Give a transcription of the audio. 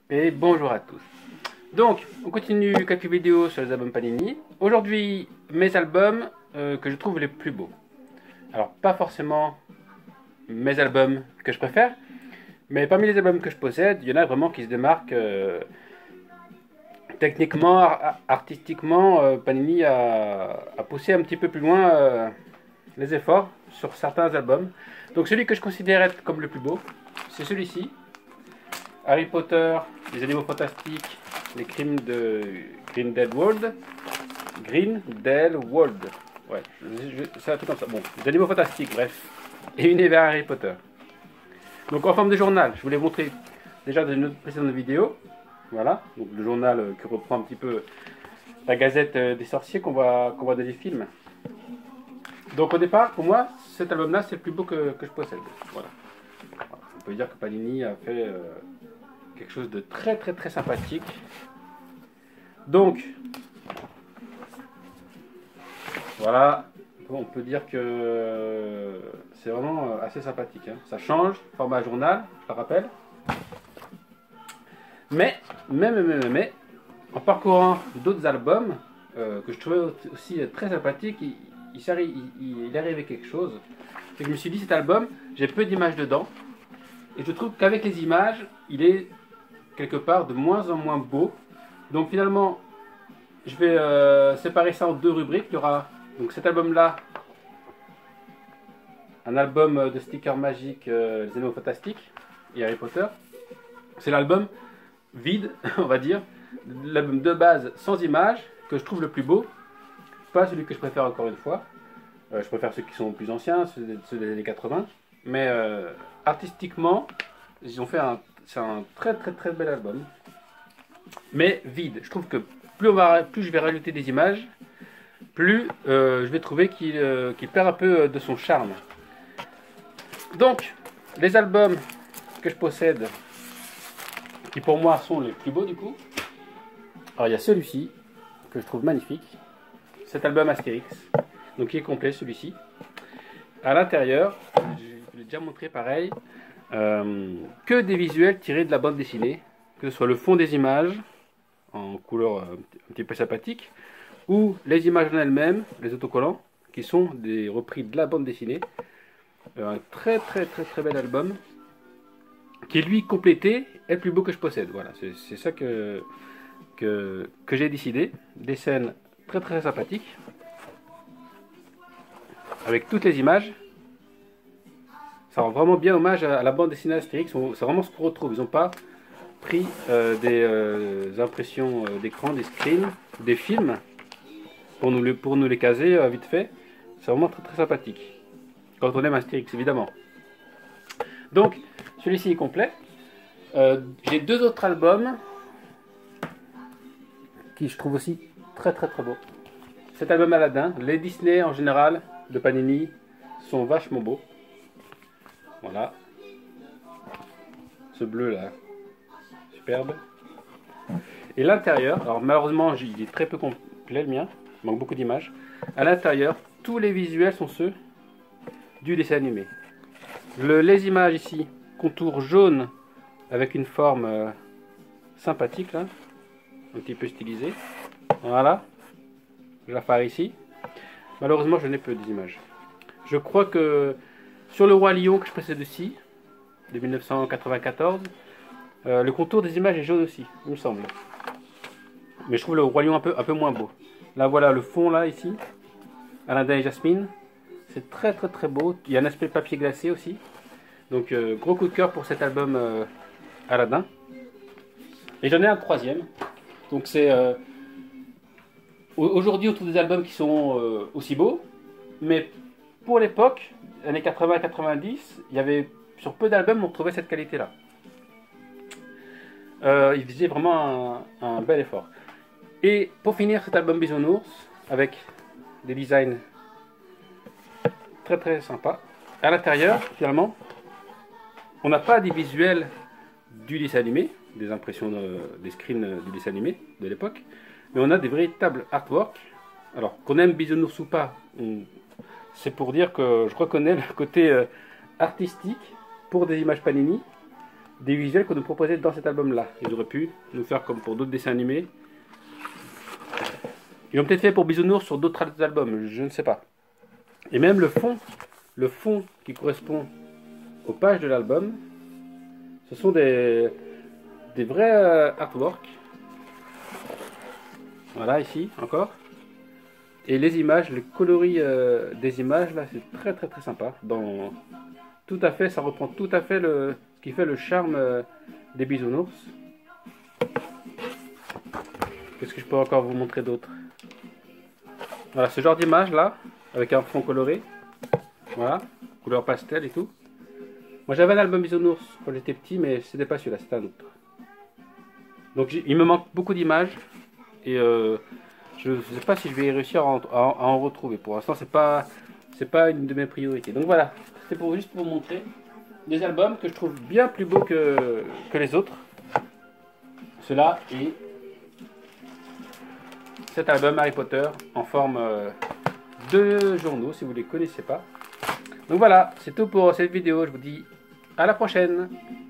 Et bonjour à tous. Donc, on continue quelques vidéos sur les albums Panini. Aujourd'hui, mes albums que je trouve les plus beaux. Alors, pas forcément mes albums que je préfère, mais parmi les albums que je possède, il y en a vraiment qui se démarquent techniquement, artistiquement. Panini a poussé un petit peu plus loin les efforts sur certains albums. Donc, celui que je considère être comme le plus beau, c'est celui-ci. Harry Potter, les animaux fantastiques, les crimes de Grindelwald. Grindelwald. Ouais, c'est un truc comme ça. Bon, les animaux fantastiques, bref. Et univers Harry Potter. Donc en forme de journal, je vous l'ai montré déjà dans une autre précédente vidéo. Voilà, donc le journal qui reprend un petit peu la gazette des sorciers qu'on voit dans les films. Donc au départ, pour moi, cet album-là, c'est le plus beau que je possède. Voilà. On peut dire que Panini a fait quelque chose de très sympathique. Donc, voilà, on peut dire que c'est vraiment assez sympathique. Hein. Ça change, format journal, je le rappelle. Mais, en parcourant d'autres albums que je trouvais aussi très sympathiques, il est arrivé quelque chose. Et je me suis dit, cet album, j'ai peu d'images dedans. Et je trouve qu'avec les images, il est quelque part de moins en moins beau. Donc finalement, je vais séparer ça en deux rubriques. Il y aura donc cet album-là, un album de stickers magiques, les animaux fantastiques et Harry Potter. C'est l'album vide, on va dire, l'album de base sans images, que je trouve le plus beau. Pas celui que je préfère encore une fois. Je préfère ceux qui sont plus anciens, ceux des années 80. Mais artistiquement, ils ont fait c'est un très bel album. Mais vide. Je trouve que plus je vais rajouter des images, plus je vais trouver qu'il perd un peu de son charme. Donc, les albums que je possède, qui pour moi sont les plus beaux du coup. Alors il y a celui-ci, que je trouve magnifique. Cet album Astérix, donc il est complet celui-ci. À l'intérieur, je l'ai déjà montré pareil, que des visuels tirés de la bande dessinée, que ce soit le fond des images, en couleur un petit peu sympathique, ou les images en elles-mêmes, les autocollants, qui sont des repris de la bande dessinée. Un très bel album, qui lui complété est le plus beau que je possède. Voilà, c'est ça que j'ai décidé. Des scènes très sympathiques, avec toutes les images. Ça rend vraiment bien hommage à la bande dessinée Astérix. C'est vraiment ce qu'on retrouve. Ils n'ont pas pris des impressions d'écran, des screens, des films pour nous les caser vite fait. C'est vraiment très sympathique. Quand on aime Astérix, évidemment. Donc, celui-ci est complet. J'ai deux autres albums qui je trouve aussi très beaux. Cet album Aladdin, les Disney en général de Panini sont vachement beaux. Voilà. Ce bleu là, superbe. Et l'intérieur, alors malheureusement il est très peu complet le mien, il manque beaucoup d'images. À l'intérieur, tous les visuels sont ceux du dessin animé. Les images ici, contour jaune avec une forme sympathique là, un petit peu stylisée. Voilà, Jafar ici. Malheureusement je n'ai peu d'images. Je crois que sur le Roi Lion que je possède aussi, de 1994, le contour des images est jaune aussi, il me semble. Mais je trouve le Roi Lion un peu moins beau. Là voilà le fond là ici, Aladdin et Jasmine. C'est très beau. Il y a un aspect papier glacé aussi. Donc gros coup de cœur pour cet album Aladdin. Et j'en ai un troisième. Donc c'est aujourd'hui on trouve des albums qui sont aussi beaux, mais pour l'époque, années 80-90, il y avait sur peu d'albums on trouvait cette qualité-là. Il faisait vraiment un bel effort. Et pour finir cet album Bisounours avec des designs très sympas. À l'intérieur, finalement, on n'a pas des visuels du dessin animé, des impressions, des screens du dessin animé de l'époque, mais on a des véritables artworks. Alors, qu'on aime Bisounours ou pas, c'est pour dire que je reconnais le côté artistique pour des images Panini. des visuels qu'on nous proposait dans cet album-là. Ils auraient pu nous faire comme pour d'autres dessins animés. Ils l'ont peut-être fait pour Bisounours sur d'autres albums, je ne sais pas. Et même le fond qui correspond aux pages de l'album, ce sont des vrais artworks. Voilà, ici, encore. Et les images, le coloris des images, là, c'est très très très sympa. Tout à fait, ça reprend tout à fait ce qui fait le charme des Bisounours. Qu'est-ce que je peux encore vous montrer d'autre? Voilà, ce genre d'image là, avec un fond coloré. Voilà, couleur pastel et tout. Moi j'avais un album Bisounours quand j'étais petit, mais c'était pas celui-là, c'était un autre. Donc il me manque beaucoup d'images. Et je ne sais pas si je vais réussir à en retrouver. Pour l'instant, c'est pas une de mes priorités. Donc voilà, c'était juste pour vous montrer des albums que je trouve bien plus beaux que les autres. Cela est cet album Harry Potter en forme de journaux, si vous ne les connaissez pas. Donc voilà, c'est tout pour cette vidéo. Je vous dis à la prochaine.